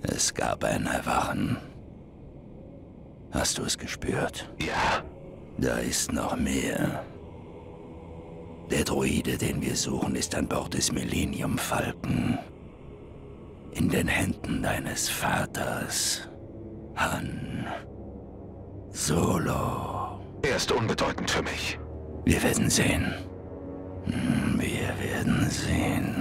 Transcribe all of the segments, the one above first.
Es gab ein Erwachen. Hast du es gespürt? Ja. Da ist noch mehr. Der Droide, den wir suchen, ist an Bord des Millennium Falcon. In den Händen deines Vaters, Han Solo. Er ist unbedeutend für mich. Wir werden sehen. Wir werden sehen.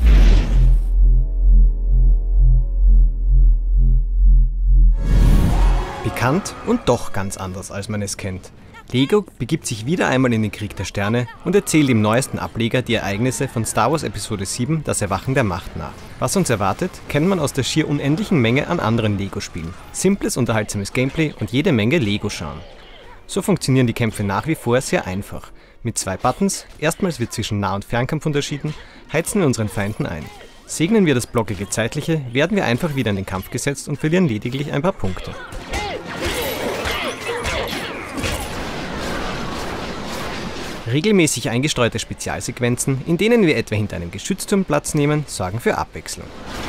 Bekannt und doch ganz anders, als man es kennt. Lego begibt sich wieder einmal in den Krieg der Sterne und erzählt im neuesten Ableger die Ereignisse von Star Wars Episode 7, das Erwachen der Macht nach. Was uns erwartet, kennt man aus der schier unendlichen Menge an anderen Lego-Spielen. Simples, unterhaltsames Gameplay und jede Menge Lego-Charme. So funktionieren die Kämpfe nach wie vor sehr einfach. Mit 2 Buttons, erstmals wird zwischen Nah- und Fernkampf unterschieden, heizen wir unseren Feinden ein. Segnen wir das blockige Zeitliche, werden wir einfach wieder in den Kampf gesetzt und verlieren lediglich ein paar Punkte. Regelmäßig eingestreute Spezialsequenzen, in denen wir etwa hinter einem Geschützturm Platz nehmen, sorgen für Abwechslung.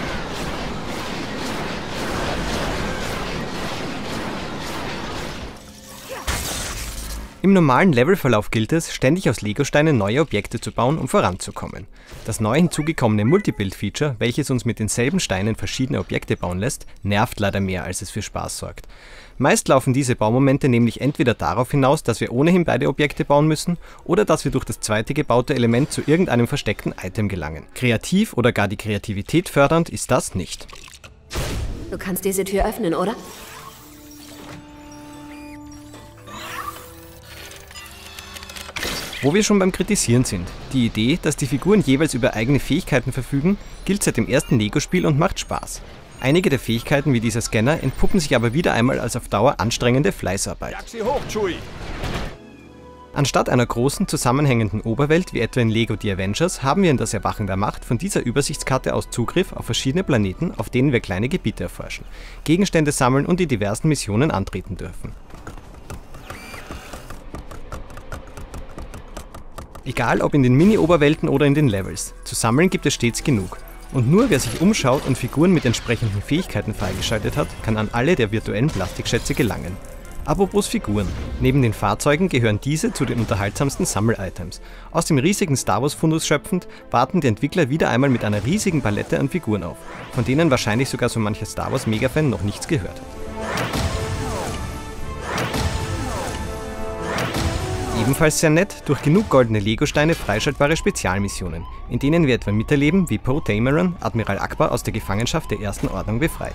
Im normalen Levelverlauf gilt es, ständig aus Legosteinen neue Objekte zu bauen, um voranzukommen. Das neu hinzugekommene Multibuild-Feature, welches uns mit denselben Steinen verschiedene Objekte bauen lässt, nervt leider mehr, als es für Spaß sorgt. Meist laufen diese Baumomente nämlich entweder darauf hinaus, dass wir ohnehin beide Objekte bauen müssen, oder dass wir durch das zweite gebaute Element zu irgendeinem versteckten Item gelangen. Kreativ oder gar die Kreativität fördernd ist das nicht. Du kannst diese Tür öffnen, oder? Wo wir schon beim Kritisieren sind. Die Idee, dass die Figuren jeweils über eigene Fähigkeiten verfügen, gilt seit dem ersten Lego-Spiel und macht Spaß. Einige der Fähigkeiten wie dieser Scanner entpuppen sich aber wieder einmal als auf Dauer anstrengende Fleißarbeit. Jag sie hoch, Chewie! Anstatt einer großen, zusammenhängenden Oberwelt wie etwa in Lego The Avengers haben wir in das Erwachen der Macht von dieser Übersichtskarte aus Zugriff auf verschiedene Planeten, auf denen wir kleine Gebiete erforschen, Gegenstände sammeln und die diversen Missionen antreten dürfen. Egal ob in den Mini-Oberwelten oder in den Levels, zu sammeln gibt es stets genug. Und nur wer sich umschaut und Figuren mit entsprechenden Fähigkeiten freigeschaltet hat, kann an alle der virtuellen Plastikschätze gelangen. Apropos Figuren. Neben den Fahrzeugen gehören diese zu den unterhaltsamsten Sammel-Items. Aus dem riesigen Star Wars Fundus schöpfend, warten die Entwickler wieder einmal mit einer riesigen Palette an Figuren auf, von denen wahrscheinlich sogar so mancher Star Wars Mega-Fan noch nichts gehört hat. Ebenfalls sehr nett, durch genug goldene Lego-Steine freischaltbare Spezialmissionen, in denen wir etwa miterleben, wie Poe Dameron Admiral Ackbar aus der Gefangenschaft der Ersten Ordnung befreit.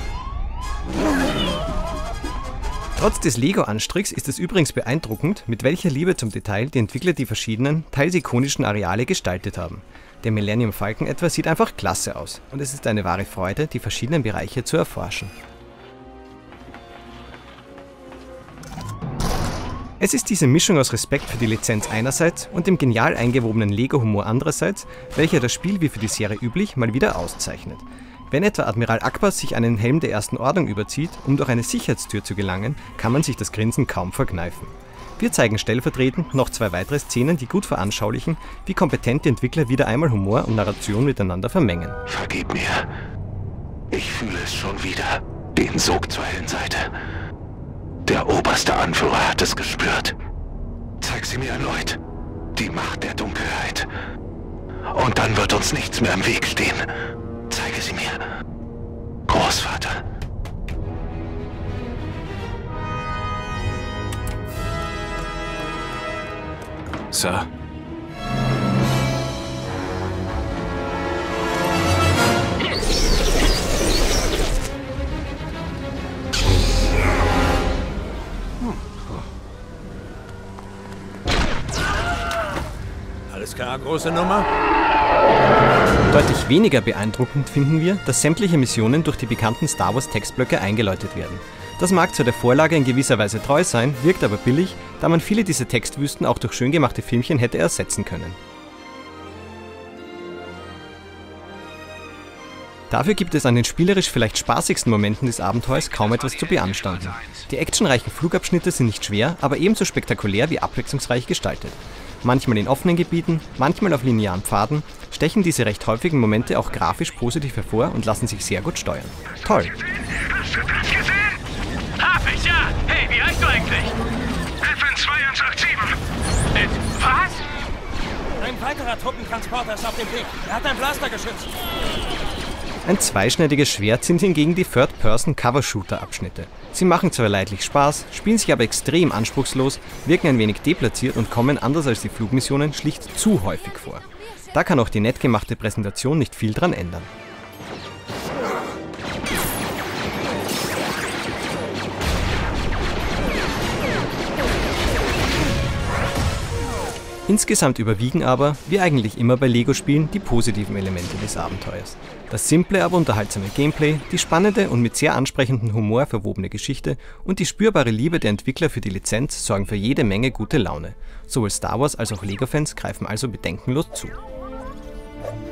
Trotz des Lego-Anstricks ist es übrigens beeindruckend, mit welcher Liebe zum Detail die Entwickler die verschiedenen, teils ikonischen Areale gestaltet haben. Der Millennium Falcon etwa sieht einfach klasse aus und es ist eine wahre Freude, die verschiedenen Bereiche zu erforschen. Es ist diese Mischung aus Respekt für die Lizenz einerseits und dem genial eingewobenen Lego-Humor andererseits, welcher das Spiel wie für die Serie üblich mal wieder auszeichnet. Wenn etwa Admiral Ackbar sich einen Helm der Ersten Ordnung überzieht, um durch eine Sicherheitstür zu gelangen, kann man sich das Grinsen kaum verkneifen. Wir zeigen stellvertretend noch 2 weitere Szenen, die gut veranschaulichen, wie kompetent die Entwickler wieder einmal Humor und Narration miteinander vermengen. Vergib mir. Ich fühle es schon wieder. Den Sog zur hellen Seite. Der oberste Anführer hat es gespürt. Zeig sie mir erneut. Die Macht der Dunkelheit. Und dann wird uns nichts mehr im Weg stehen. Zeige sie mir. Großvater. Sir. Alles klar, große Nummer? Deutlich weniger beeindruckend finden wir, dass sämtliche Missionen durch die bekannten Star Wars Textblöcke eingeläutet werden. Das mag zwar der Vorlage in gewisser Weise treu sein, wirkt aber billig, da man viele dieser Textwüsten auch durch schön gemachte Filmchen hätte ersetzen können. Dafür gibt es an den spielerisch vielleicht spaßigsten Momenten des Abenteuers kaum etwas zu beanstanden. Die actionreichen Flugabschnitte sind nicht schwer, aber ebenso spektakulär wie abwechslungsreich gestaltet. Manchmal in offenen Gebieten, manchmal auf linearen Pfaden, stechen diese recht häufigen Momente auch grafisch positiv hervor und lassen sich sehr gut steuern. Toll! Hast du das gesehen? Hab ich, ja! Hey, wie heißt du eigentlich? FN 2187. Was? Ein weiterer Truppentransporter ist auf dem Weg. Er hat ein Blastergeschütz. Ein zweischneidiges Schwert sind hingegen die Third-Person-Cover-Shooter-Abschnitte. Sie machen zwar leidlich Spaß, spielen sich aber extrem anspruchslos, wirken ein wenig deplatziert und kommen, anders als die Flugmissionen, schlicht zu häufig vor. Da kann auch die nett gemachte Präsentation nicht viel dran ändern. Insgesamt überwiegen aber, wie eigentlich immer bei Lego-Spielen, die positiven Elemente des Abenteuers. Das simple, aber unterhaltsame Gameplay, die spannende und mit sehr ansprechendem Humor verwobene Geschichte und die spürbare Liebe der Entwickler für die Lizenz sorgen für jede Menge gute Laune. Sowohl Star Wars als auch Lego-Fans greifen also bedenkenlos zu.